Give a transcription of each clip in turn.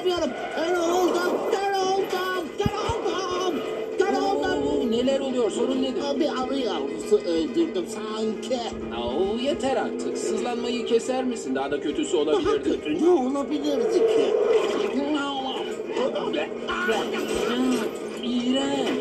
istemiyorum. Kör oldum. Neler oluyor? Sorun nedir? Bir arı yavrusu öldürdüm sanki. Yeter artık. Sızlanmayı keser misin? Daha da kötüsü Daha olabilirdi. kötü ne olabilirdi ki? İğrenç.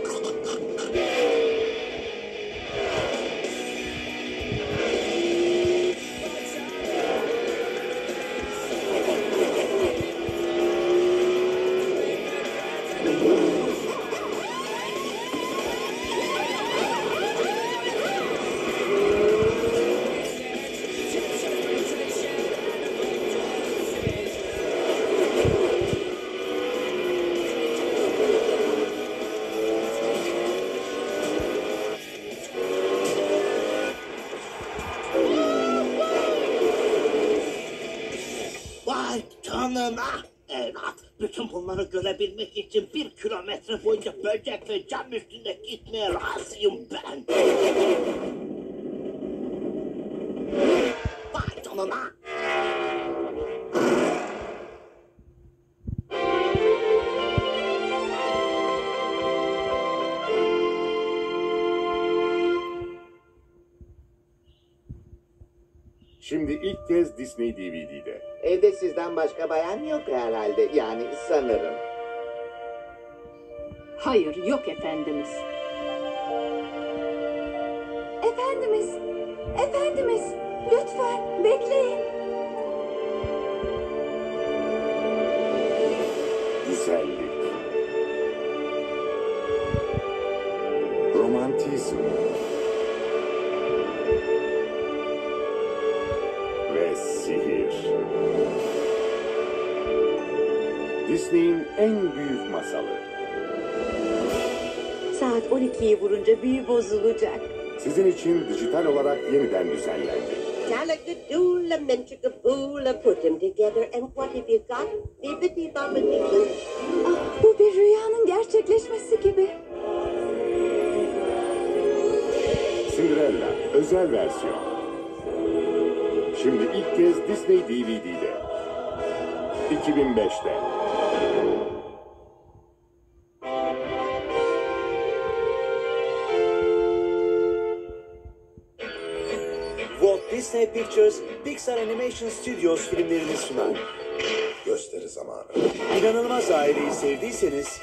Vay canına evlat. Bütün bunları görebilmek için 1 kilometre boyunca böcek ve cam üstünde gitmeye razıyım ben. Vay canına. Şimdi ilk kez Disney DVD'de. Evde sizden başka bayan yok herhalde. Yani sanırım. Hayır, yok efendimiz. Efendimiz, efendimiz, lütfen bekleyin. Güzellik. Romantizm. Ve sihir. Disney'in en büyük masalı. Saat 12'yi vurunca büyü bozulacak. Sizin için dijital olarak yeniden düzenlendi. Talakadoola, menchikaboola, put them together, and what have you got? Bibbidi bobbidi boo. Ah, bu bir rüyanın gerçekleşmesi gibi. Cinderella özel versiyon. Şimdi ilk kez Disney DVD'de. 2005'te. Walt Disney Pictures, Pixar Animation Studios filmlerini sunar. Gösteri zamanı. İnanılmaz aileyi sevdiyseniz,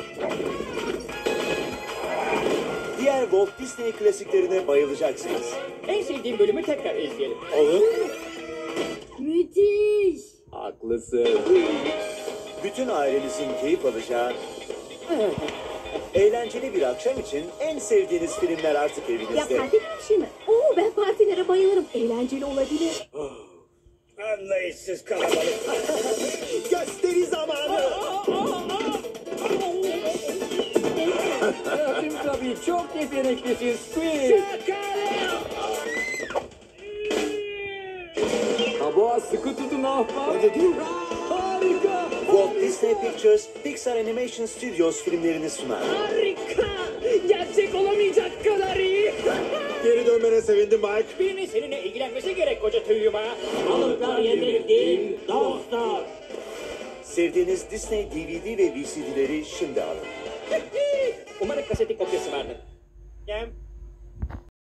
diğer Walt Disney klasiklerine bayılacaksınız. En sevdiğim bölümü tekrar izleyelim. Olur mu? Müthiş. Haklısın. Bütün ailenizin keyif alacağı, eğlenceli bir akşam için en sevdiğiniz filmler artık Ya evinizde. parti bir şey mi? Oo, ben partilere bayılırım. Eğlenceli olabilir. Anlayışsız kalabalık. Gösteri zamanı! Tabii çok yeteneklisin Squid. Kaboğa sıkı tutun ahbap. Harika. Walt Disney Pictures, Pixar Animation Studios filmlerini sunar. Harika. Gerçek olamayacak kadar iyi. Geri dönmene sevindim Mike. Birinin seninle ilgilenmesi gerek koca tüyyuma. Balıklar yemek değil, dostlar. Sevdiğiniz Disney DVD ve VCD'leri şimdi alın. Umarım kaseti kopyası vardır. Gel.